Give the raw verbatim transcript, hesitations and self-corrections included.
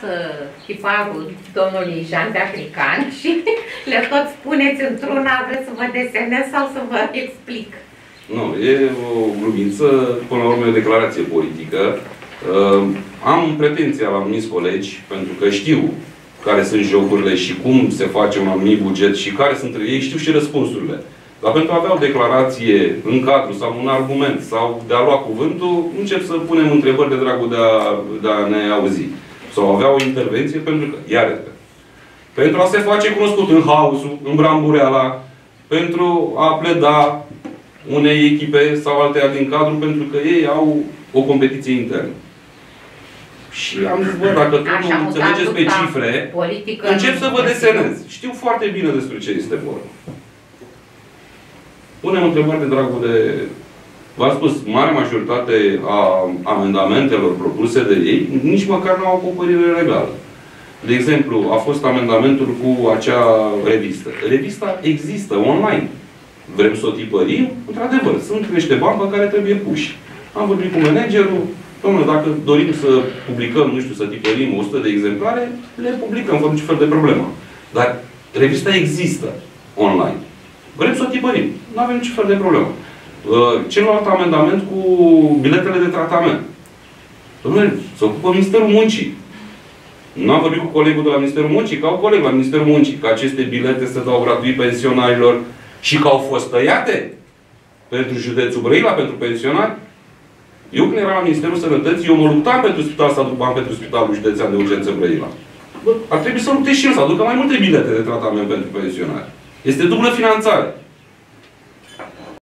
tiparul domnului Jean de African și le tot spuneți într-una, vreți să vă desenez sau să vă explic? Nu, e o glumiță, până la urmă e o declarație politică. Uh, am pretenția la anumiți colegi, pentru că știu care sunt jocurile și cum se face un anumit buget și care sunt ei, știu și răspunsurile. Dar pentru a avea o declarație în cadru sau un argument sau de a lua cuvântul, încep să punem întrebări de dragul de a, de a ne auzi. Sau avea o intervenție pentru că, iar pentru a se face cunoscut în haosul, în brambureala, pentru a pleda unei echipe sau alteia din cadru, pentru că ei au o competiție internă. Și am zis, bă, dacă tot nu înțelegeți pe cifre, încep să vă desenez. Știu foarte bine despre ce este vorba. Punem întrebări de dragul de... V-am spus, marea majoritate a amendamentelor propuse de ei, nici măcar nu au acoperire legală. De exemplu, a fost amendamentul cu acea revistă. Revista există online. Vrem să o tipărim? Într-adevăr, sunt niște bani pe care trebuie puși. Am vorbit cu managerul. Dom'le, dacă dorim să publicăm, nu știu, să tipărim o sută de exemplare, le publicăm fără niciun fel de problemă. Dar revista există online. Vrem să o tipărim. Nu avem niciun fel de problemă. Celălalt amendament cu biletele de tratament. Dom'le, se ocupă Ministerul Muncii. Nu am vorbit cu colegul de la Ministerul Muncii, că au coleg la Ministerul Muncii, că aceste bilete se dau gratuit pensionarilor și că au fost tăiate pentru județul Brăila, pentru pensionari. Eu când eram la Ministerul Sănătății, eu mă luptam pentru spital să aduc bani pentru Spitalul Județean de Urgență Brăila. Bă, ar trebui să lupte și el, să aducă mai multe bilete de tratament pentru pensionari. Este dublă finanțare.